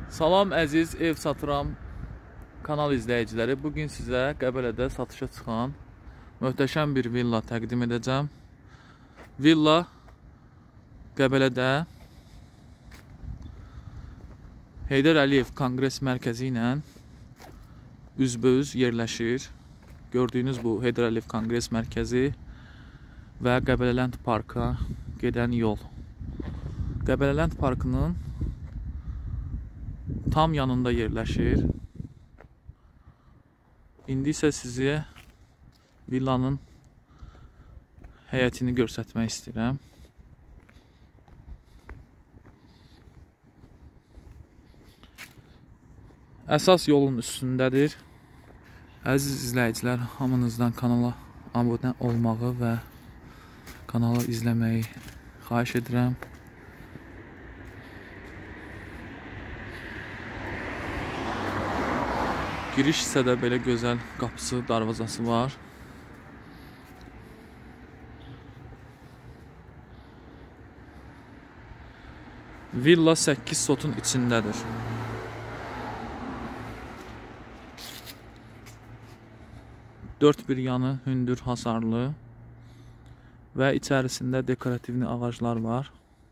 Salam əziz ev satıram kanal izləyiciləri. Bugün sizə Qəbələdə satışa çıxan möhtəşəm bir villa təqdim edəcəm. Villa Qəbələdə Heydər Əliyev Konqres Mərkəzi ilə üzbəüz yerləşir. Gördüyünüz bu Heydər Əliyev Konqres Mərkəzi və Qəbələland Parka gedən yol. Qəbələland Parkının tam yanında yerləşir. İndi isə sizə villanın həyətini göstərmək istəyirəm. Əsas yolun üstündədir. Əziz izləyicilər, hamınızdan kanala abunə olmağı və kanalı izləməyi xahiş edirəm. Giriş hissədə belə gözəl qapısı, darvazası var. Villa 8 sotun içindədir. Dörd bir yanı hündür hasarlı və içərisində dekorativli ağaclar var.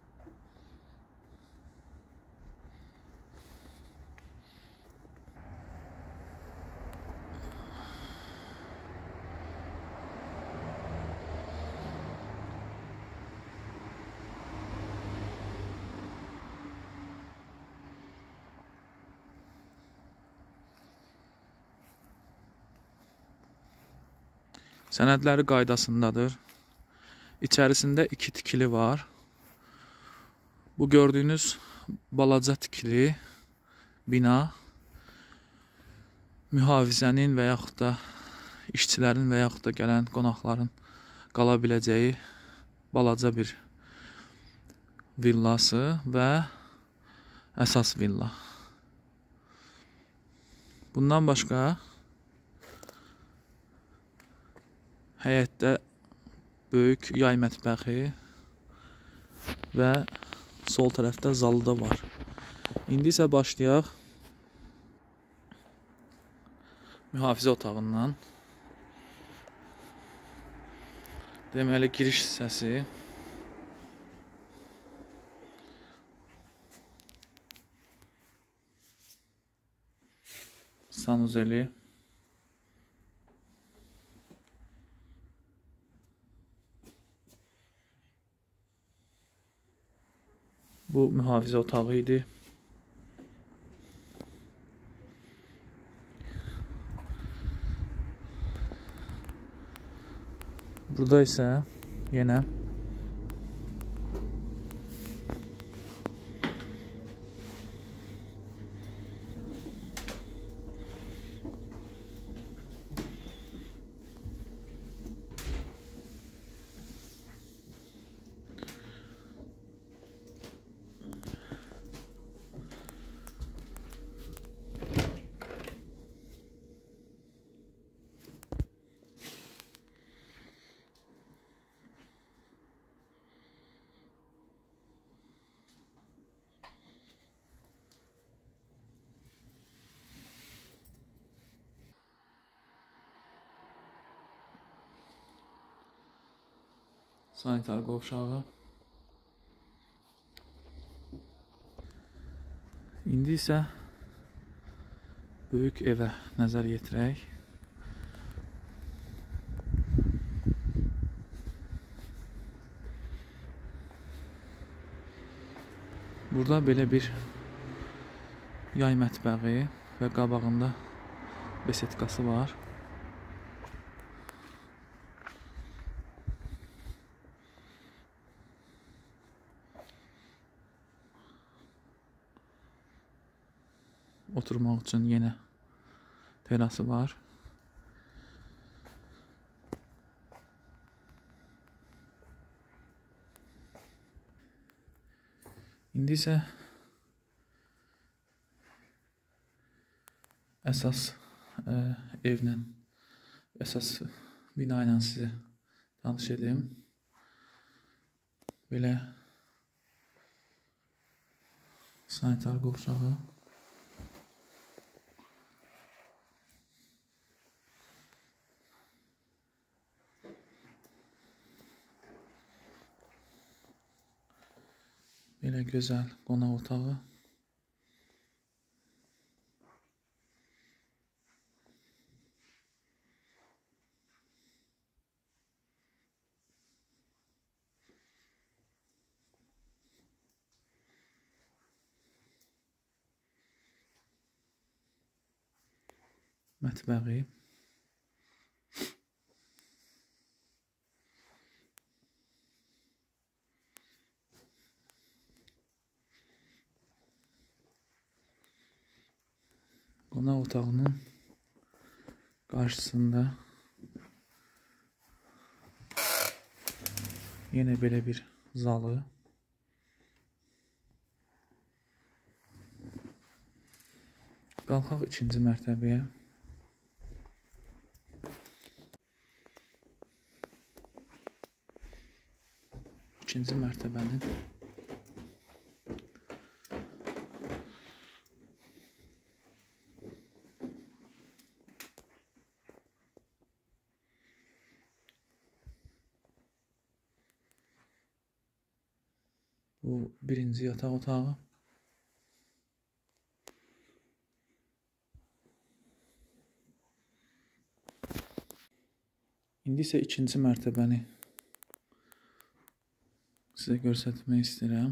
Sənədləri qaydasındadır. İçərisində 2 tikili var. Bu gördüyünüz balaca tikili bina mühafizənin və yaxud da işçilərin və yaxud da gələn qonaqların qala biləcəyi balaca bir villası və əsas villa. Bundan başqa həyətdə böyük yay mətbəxi və sol tərəfdə zalı da var. İndi isə başlayaq mühafizə otağından. Deməli, giriş hissəsi. Sanuzeli. Bu mühafizə otağı idi. Burada isə yenə sanitar qovşağı. İndi isə böyük evə nəzər yetirək. Burada belə bir yay mətbəxi və qabağında besetkası var. Oturmaq üçün yenə terası var. İndi isə əsas evlə, əsas bina ilə sizə tanış edim. Belə sanitar qovşağı. Belə gözəl qonaq otağı. Mətbəği. Qonaq otağının qarşısında yenə belə bir zalı. Qalxaq ikinci mərtəbəyə. İkinci mərtəbənin bu birinci yataq otağı. İndi isə ikinci mərtəbəni sizə göstərmək istəyirəm.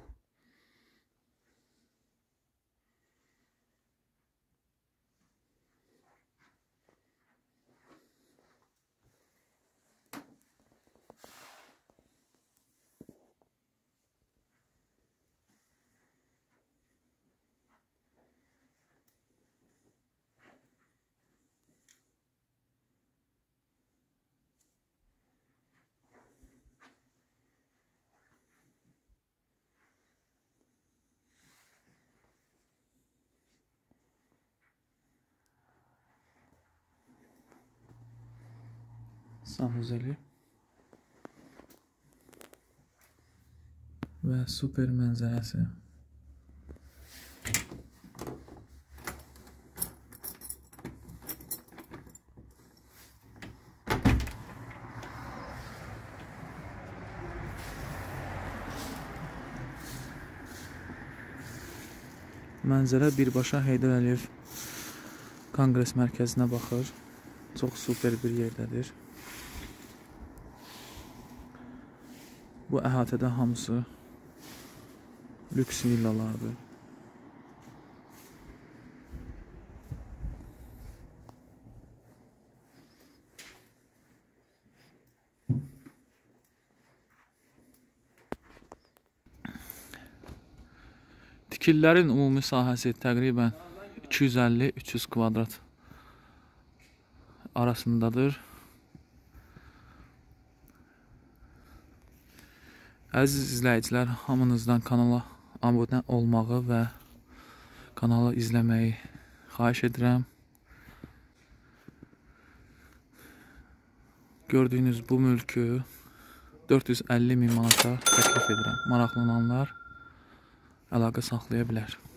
Sanuzeli və super mənzərəsi. Mənzərə birbaşa Heydər Əliyev Konqres Mərkəzinə baxır. Çox super bir yerdədir. Bu əhatədə hamısı lüks villalardır. Tikililərin ümumi sahəsi təqribən 250-300 kvadrat arasındadır. Əziz izləyicilər, hamınızdan kanala abunə olmağı və kanalı izləməyi xahiş edirəm. Gördüyünüz bu mülkü 450.000 manata təklif edirəm. Maraqlananlar əlaqə saxlaya bilər.